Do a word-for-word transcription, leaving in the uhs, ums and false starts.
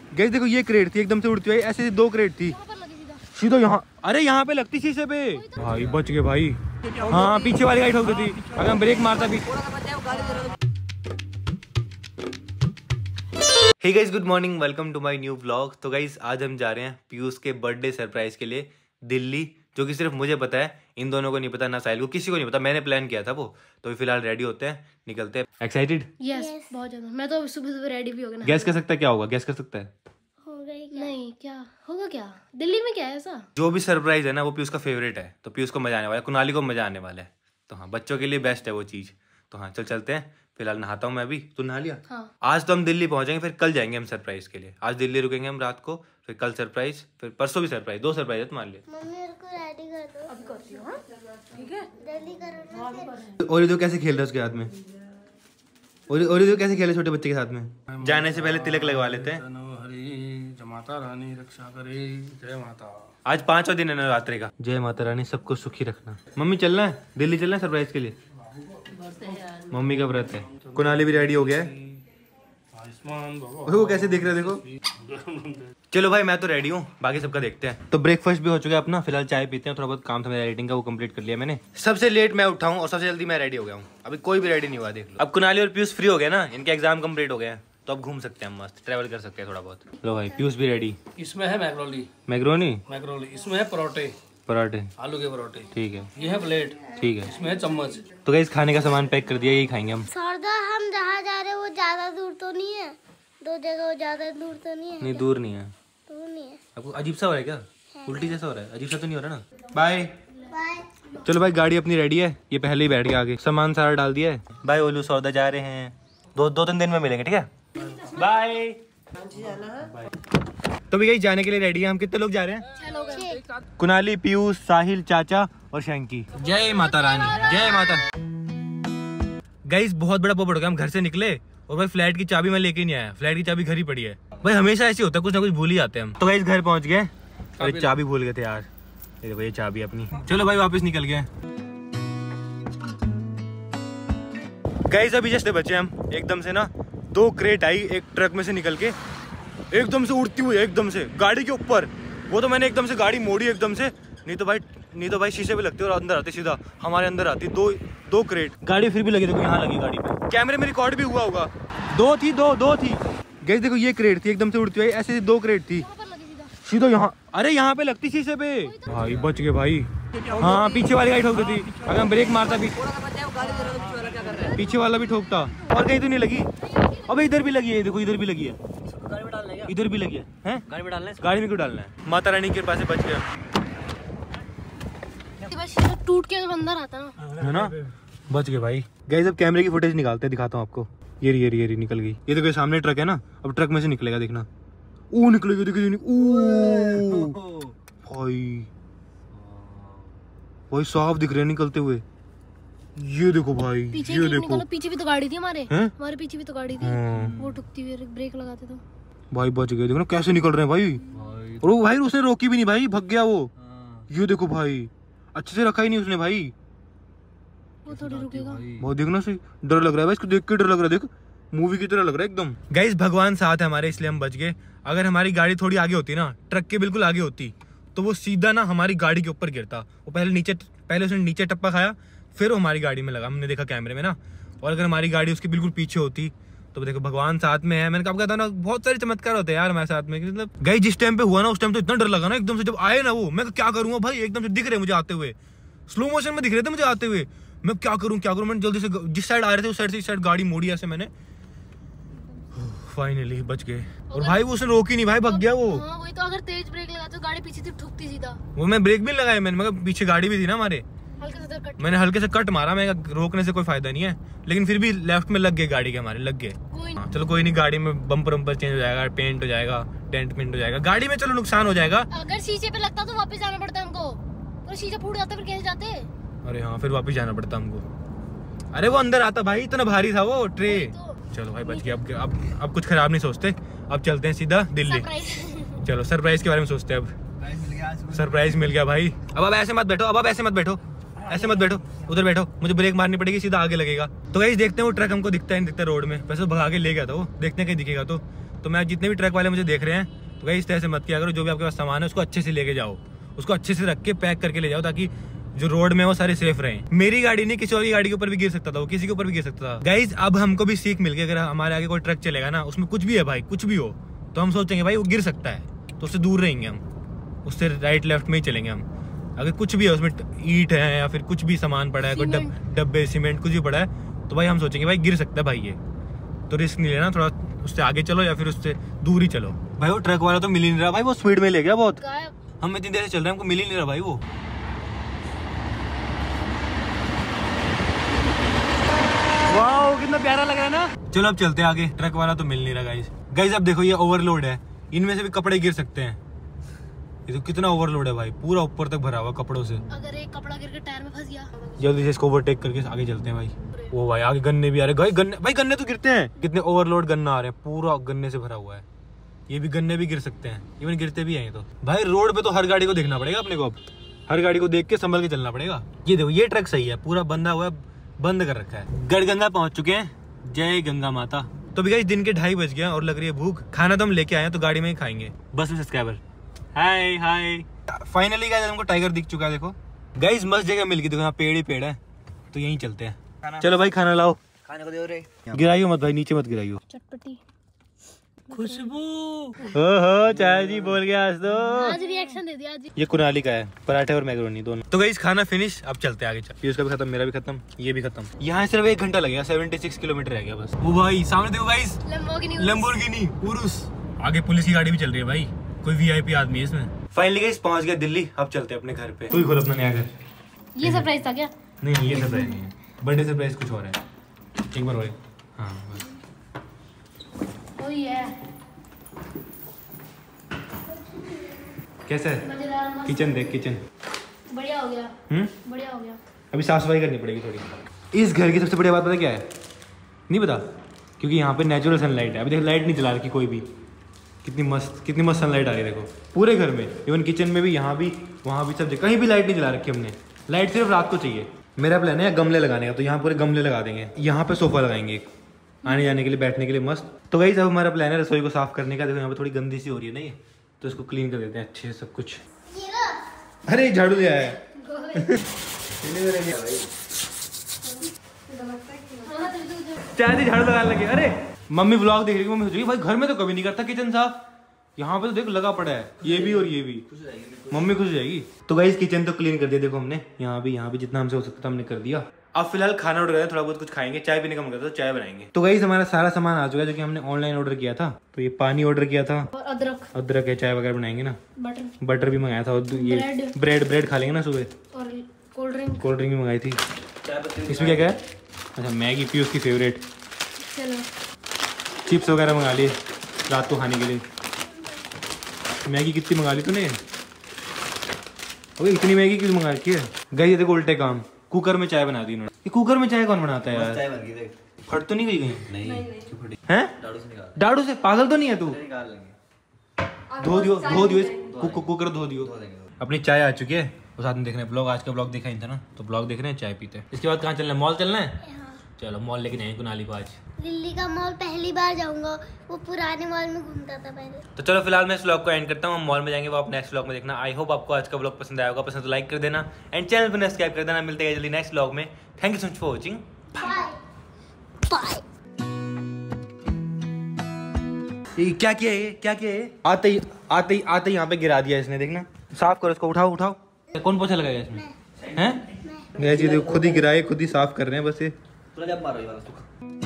Guys देखो ये crate थी एकदम से उड़ती हुई, ऐसे दो क्रेट थी सीधा यहाँ। अरे यहाँ पे लगती शीशे पे भाई, बच गए भाई। हाँ पीछे वाली गाड़ी ठोक देती अगर हम ब्रेक मारता भी। Hey guys good morning, welcome to my new vlog. तो गाइस आज हम जा रहे हैं पीयूष के बर्थडे सरप्राइज के लिए दिल्ली, जो कि सिर्फ मुझे पता है, इन दोनों को नहीं पता, ना साहिल को, किसी को नहीं पता। मैंने प्लान किया था वो। तो फिलहाल रेडी होते हैं, निकलते हैं। एक्साइटेड? यस बहुत ज्यादा। मैं तो सुबह सुबह रेडी भी हो गया। गैस कर सकता है क्या होगा? गैस कर सकता है? होगा ही क्या? नहीं क्या होगा? क्या दिल्ली में क्या है ऐसा? जो भी सरप्राइज है ना वो पीयूष का फेवरेट है, तो पीयूष को मजा आने वाला है, कुनाली को मजा आने वाला है। तो हाँ बच्चों के लिए बेस्ट है वो चीज। तो हाँ चल चलते हैं। फिलहाल नहाता हूँ मैं अभी। तू नहा लिया? हाँ। आज तो हम दिल्ली पहुंचेंगे, फिर कल जाएंगे हम सरप्राइज के लिए। आज दिल्ली रुकेंगे हम रात को, फिर कल सरप्राइज, फिर परसों भी सरप्राइज। दो सरप्राइज है तुम्हारे लिए। मम्मी मेरे को रेडी कर दो। अब करती हूं। हां ठीक है, जल्दी करो ना। और ये तो कैसे खेल रहा है उसके हाथ में? और और ये तो कैसे खेले छोटे बच्चे के साथ में? जाने से पहले तिलक लगवा लेते हैं। जय माता रानी रक्षा करे, जय माता। आज पांचवा दिन है नवरात्रि का। जय माता रानी सबको सुखी रखना। मम्मी चलना है दिल्ली, चलना है सरप्राइज के लिए। मम्मी का व्रत है। कुनाली भी रेडी हो गया है। वो कैसे देख रहे देखो। चलो भाई मैं तो रेडी हूँ, बाकी सबका देखते हैं। तो ब्रेकफास्ट भी हो चुका है अपना, फिलहाल चाय पीते हैं। थोड़ा बहुत काम था मेरा एडिटिंग का, वो कंप्लीट कर लिया मैंने। सबसे लेट मैं उठा हूँ और सबसे जल्दी मैं रेडी हो गया हूँ। अभी कोई भी रेडी नहीं हुआ, देख लो। अब कुनाली और पीयूष फ्री हो गए ना, इनके एग्जाम कंप्लीट हो गए हैं, तो अब घूम सकते हैं, मस्त ट्रैवल कर सकते हैं थोड़ा बहुत। लो भाई पीयूष भी रेडी। इसमें है मैक्रोली। मैक्रोनी? मैक्रोली। इसमें है परोठे, पराठे, आलू के परोठे। ठीक है। ये है प्लेट, ठीक है। इसमें है चम्मच। तो गाइस खाने का सामान पैक कर दिया, यही खाएंगे हम। सरदा हम जहाँ जा रहे हैं वो ज्यादा दूर तो नहीं है? दो जगह ज्यादा दूर तो नहीं है? नहीं दूर नहीं है। दूर नहीं है। आपको अजीब सा हो रहा है क्या? उल्टी जैसा हो रहा है? अजीब सा तो नहीं हो रहा ना? Bye bye. चलो भाई गाड़ी अपनी रेडी है, ये पहले ही बैठ गया आगे, सामान सारा डाल दिया है। बाय ओलू, सौदा जा रहे हैं। दो दो तीन दिन में मिलेंगे, ठीक है? बाय। तो भी यही जाने के लिए रेडी है। हम कितने लोग जा रहे हैं? कुनाली, पीयूष, साहिल, चाचा और शैंकी। जय माता रानी, जय माता। गाइस बहुत बड़ा पोपट हो गया, हम घर से निकले और भाई फ्लैट की चाबी मैं लेके नहीं आया। फ्लैट की चाबी घर ही पड़ी है। भाई हमेशा ऐसे होता है, कुछ ना कुछ भूल ही जाते हैं हम। तो गाइस घर पहुंच गए और चाबी भूल गए थे यार। ये देखो ये चाबी अपनी। चलो भाई वापस निकल गए। गाइस अभी जैसे बचे हम, एकदम से ना दो क्रेट आई एक ट्रक में से निकल के, एकदम से उड़ती हुई, एकदम से गाड़ी के ऊपर। वो तो मैंने एकदम से गाड़ी मोड़ी एकदम से, नहीं तो भाई नहीं तो भाई शीशे पे लगती और अंदर आती, सीधा हमारे अंदर आती। दो दो क्रेट गाड़ी फिर भी लगी, देखो यहाँ लगी गाड़ी पे। कैमरे में रिकॉर्ड भी हुआ होगा। दो थी, दो दो थी। गाइस देखो ये क्रेट थी एकदम से उड़ती हुई, ऐसे दो क्रेट थी सीधा यहाँ। अरे यहाँ पे लगती शीशे पे भाई, बच गए भाई। हाँ पीछे वाली गाड़ी ठोक देती अगर हम ब्रेक मारता भी, पीछे वाला भी ठोकता। और कहीं तो नहीं लगी। अबे इधर भी लगी है, देखो इधर भी लगी है, इधर भी लगी है, हैं? गाड़ी में डालना है, गाड़ी में क्यों डालना है? माता रानी के पास बच गया। टूट के अंदर आता ना, है ना? बच गए भाई। गाइस अब कैमरे की फुटेज निकालते हैं, दिखाता हूँ आपको। ये ये ये निकल गई। ये देखो सामने ट्रक है ना, अब ट्रक में से निकलेगा, देखना। ओ निकलेगी, देखो ओ भाई, भाई साफ दिख रहे हैं निकलते हुए। ये देखो भाई, पीछे ये देखो निकलो, पीछे भी तो गाड़ी थी हमारे। हैं? हमारे पीछे भी तो गाड़ी थी, वो ठुकती हुई ब्रेक लगाते तो भाई बच गए। देखो ना कैसे निकल रहे हैं भाई। और वो भाई उसने रोकी भी नहीं भाई, भग गया वो। ये देखो भाई, अच्छे से रखा ही नहीं उसने भाई। वो थोड़ी रुकेगा। बहुत देखना सही, डर लग रहा है भाई, इसको देख के डर लग रहा है। देख मूवी की तरह लग रहा है एकदम। गाइस भगवान साथ है हमारे, इसलिए हम बच गए। अगर हमारी गाड़ी थोड़ी आगे होती ना, ट्रक के बिल्कुल आगे होती, तो वो सीधा ना हमारी गाड़ी के ऊपर गिरता। वो पहले नीचे पहले उसने नीचे टप्पा खाया, फिर वो हमारी गाड़ी में लगा, हमने देखा कैमरे में ना। और अगर हमारी गाड़ी उसके बिल्कुल पीछे होती तो देखो भगवान साथ में है। मैंने कहा था ना, बहुत सारे चमत्कार होते हैं यार हमारे साथ में। मतलब गाइस जिस टाइम पे हुआ ना, उस टाइम तो इतना डर लगा ना एकदम से, जब आए ना वो, मैं क्या करूंगा भाई, एकदम से दिख रहे मुझे आते हुए, स्लो मोशन में दिख रहे थे मुझे आते हुए। मैं क्या करूं क्या करूं, मैंने जल्दी से जिस साइड आ रहे थे उस साइड से इस साइड गाड़ी मोड़ी ऐसे मैंने। फाइनली बच गए। और भाई वो उसने रोकी नहीं भाई, भग गया वो। हाँ, वही तो, अगर तेज ब्रेक लगाते तो गाड़ी पीछे से ठुकती सीधा। वो मैं ब्रेक भी लगाया मैंने, मगर पीछे गाड़ी भी थी ना हमारे, हल्के से कट। मैंने हल्के से कट मारा। मैं रोकने से कोई फायदा नहीं है, लेकिन फिर भी लेफ्ट में लग गए गाड़ी के, हमारे लग गए। हाँ, चलो कोई नहीं, गाड़ी में बम्पर वम्पर चेंज हो जाएगा, पेंट हो जाएगा, डेंट पेंट हो जाएगा, गाड़ी में चलो नुकसान हो जाएगा। अगर शीशे पे लगता तो वापस जाना पड़ता हमको, और शीशा फूट जाता फिर कैसे जाते? अरे हाँ फिर वापस जाना पड़ता हमको। अरे वो अंदर आता भाई, इतना भारी था वो ट्रे। चलो भाई बच गया। अब अब अब कुछ खराब नहीं सोचते, अब चलते हैं सीधा दिल्ली। चलो सरप्राइज के बारे में सोचते हैं अब। सरप्राइज मिल गया भाई। अब अब ऐसे मत बैठो, अब अब ऐसे मत बैठो, ऐसे मत बैठो, उधर बैठो, मुझे ब्रेक मारनी पड़ेगी, सीधा आगे लगेगा। तो गाइस देखते हैं वो ट्रक हमको दिखता है नहीं दिखता रोड में। वैसे तो भगा के ले गया था वो, देखते हैं कहीं दिखेगा तो। तो मैं जितने भी ट्रक वाले मुझे देख रहे हैं तो भाई इस तरह से मत किया करो। जो भी आपके पास सामान है उसको अच्छे से लेके जाओ, उसको अच्छे से रख के पैक करके ले जाओ, ताकि जो रोड में वो सारे सेफ रहे। मेरी गाड़ी नहीं, किसी और की गाड़ी के ऊपर भी गिर सकता था, वो किसी के ऊपर भी गिर सकता था। गाइज अब हमको भी सीख मिल गई, अगर हमारे आगे कोई ट्रक चलेगा ना, उसमें कुछ भी है भाई, कुछ भी हो, तो हम सोचेंगे भाई वो गिर सकता है, तो उससे दूर रहेंगे हम, उससे राइट लेफ्ट में ही चलेंगे हम। अगर कुछ भी है उसमें ईंट है या फिर कुछ भी सामान पड़ा है, कोई डब्बे सीमेंट कुछ भी पड़ा है, तो भाई हम सोचेंगे भाई गिर सकता है भाई ये, तो रिस्क नहीं लेना, थोड़ा उससे आगे चलो या फिर उससे दूर ही चलो। भाई वो ट्रक वाला तो मिल ही नहीं रहा भाई, वो स्पीड में ले गया बहुत, हम इतनी देर से चल रहे हैं, हमको मिल ही नहीं रहा भाई वो। वाह कितना प्यारा लग रहा है ना। चलो अब चलते हैं आगे, ट्रक वाला तो मिल नहीं रहा गाइस। गाइस अब देखो ये ओवरलोड है, इनमें से भी कपड़े गिर सकते हैं। ये तो कितना ओवरलोड है भाई, पूरा ऊपर तक भरा हुआ कपड़ों से। अगर एक कपड़ा गिर के टायर में फंस गया, जल्दी से इसको ओवरटेक करके आगे चलते हैं भाई। वो भाई आगे गन्ने भी आ रहे हैं, गन्ने भाई गन्ने तो गिरते हैं, कितने ओवरलोड गन्ना आ रहे हैं, पूरा गन्ने से भरा हुआ है। ये भी गन्ने भी गिर सकते हैं, इवन गिरते भी हैं। तो भाई रोड पे तो हर गाड़ी को देखना पड़ेगा अपने को, अब हर गाड़ी को देख के संभल के चलना पड़ेगा। ये देखो ये ट्रक सही है, पूरा बंधा हुआ है, बंद कर रखा है। गढ़गंगा पहुंच चुके हैं, जय गंगा माता। तो भी गाइस दिन के ढाई बज गया और लग रही है भूख। खाना तो हम लेके आए हैं, तो गाड़ी में ही खाएंगे। बस में subscriber hi hi. Finally guys हमको टाइगर दिख चुका है, देखो गाइस मस्त जगह मिल गई, देखो यहाँ पेड़ ही पेड़ है, तो यहीं चलते हैं। चलो भाई खाना लाओ, खाने को दे रे, गिराइयो मत भाई, नीचे मत गिराइयो। चटपटी खुशबू। ओहो चाय जी बोल गया आज तो, आज रिएक्शन दे दिया आज। ये कुनाली का है, पराठे और मैक्रोनी दोनों। तो गाइस खाना फिनिश, अब चलते हैं आगे। चल पीयूष का भी खत्म, मेरा भी खत्म, ये भी खत्म। यहाँ सिर्फ एक घंटा लगेगा, छिहत्तर किलोमीटर रह गया बस। वो भाई सामने देखो गाइस, लैम्बोर्गिनी उरुस। आगे पुलिस की गाड़ी भी चल रही है भाई, कोई वीआईपी आदमी है इसमें। फाइनली गाइस पहुंच गया दिल्ली, अब चलते हैं अपने घर पे। तू ही खोल अपना नया घर। ये सरप्राइज था क्या? नहीं नहीं ये सरप्राइज नहीं है, बर्थडे सरप्राइज कुछ और है। एक बार भाई हाँ बस। ओ ये कैसा है मजेदार, किचन? देख किचन बढ़िया हो गया। हम्म बढ़िया हो गया। अभी साफ सफाई करनी पड़ेगी थोड़ी। इस घर की सबसे बड़ी बात पता क्या है? नहीं पता, क्योंकि यहाँ पे नेचुरल सनलाइट है। अभी देख लाइट नहीं चला रखी कोई भी, कितनी मस्त कितनी मस्त सनलाइट आ रही है देखो पूरे घर में, इवन किचन में भी, यहाँ भी वहाँ भी, सब जगह कहीं भी लाइट नहीं चला रखी हमने। लाइट सिर्फ रात को चाहिए। मेरा प्लान है गमले लगाने का, तो यहाँ पूरे गमले लगा देंगे, यहाँ पे सोफा लगाएंगे आने जाने के लिए, बैठने के लिए मस्त। तो वही सब हमारा प्लान है रसोई को साफ करने का। देखो यहाँ पे थोड़ी गंदी सी हो रही है ना ये, तो इसको क्लीन कर देते हैं अच्छे से सब कुछ। अरे झाड़ू ले आया चाय झाड़ू लगाने लगे। अरे मम्मी ब्लॉग देख रही है, मम्मी सोचेगी भाई घर में तो कभी नहीं करता किचन साफ, यहाँ पे तो देख लगा पड़ा है, ये भी और ये भी। मम्मी खुश हो जाएगी। तो गाइस किचन तो क्लीन कर दिया देखो हमने, यहाँ भी यहाँ भी जितना हमसे हो सकता था हमने कर दिया। अब फिलहाल खाना ऑर्डर करें, थोड़ा बहुत कुछ खाएंगे, चाय पीने का मन करता है तो चाय बनाएंगे। तो गाइस हमारा सारा सामान आ चुका है जो कि हमने ऑनलाइन ऑर्डर किया था। तो ये पानी ऑर्डर किया था, और अदरक अदरक है, चाय वगैरह बनाएंगे ना, बटर बटर भी मंगाया था, और ये ब्रेड ब्रेड खा लेंगे ना सुबह, और कोल्ड ड्रिंक कोल्ड ड्रिंक भी मंगाई थी। इसमें क्या क्या है? अच्छा मैगी, पीयूष की फेवरेट। चलो चिप्स वगैरह मंगा लिए रात को खाने के लिए। मैगी कितनी मंगा ली तूने? ओए इतनी मैगी क्यों मंगा रखी है? गई देखो उल्टे काम, कुकर में चाय बना दी इन्होंने। ये कुकर में चाय कौन बनाता है यार? चाय बन गई देख। फट तो नहीं गई कहीं? नहीं क्यों फटी? हैं? डाड़ू से निकाल। डाड़ू से? पागल तो नहीं है तू? निकाल लेंगे। धो दियो धो दियो कुकर धो दियो। अपनी चाय आ चुकी है, और साथ में देख रहे हैं ब्लॉग। आज का ब्लॉग देखा ही था ना, तो ब्लॉग देख रहे हैं, चाय पीते हैं। इसके बाद कहाँ चलना है? मॉल चलना है? चलो मॉल लेके जाएंगे कुनाली को आज। दिल्ली का मॉल पहली बार जाऊंगा, वो पुराने मॉल में घूमता था पहले। तो चलो फिलहाल मैं इस व्लॉग को एंड करता हूँ, हम मॉल में जाएंगे, वो आप नेक्स्ट व्लॉग में देखना। आई होप आपको आज का व्लॉग पसंद आया होगा, पसंद तो लाइक कर देना एंड चैनल पर सब्सक्राइब कर देना। मिलते हैं जल्दी नेक्स्ट व्लॉग में। Thank you so much for watching, bye. क्या किया है? क्या किया है? आते ही आते ही आते ही यहाँ पे गिरा दिया इसने, देखना। साफ करो इसको, उठाओ उठाओ। कौन पोछा लगाएगा इसमें? हैं? खुद ही गिराए, खुद ही साफ कर रहे हैं बस ये।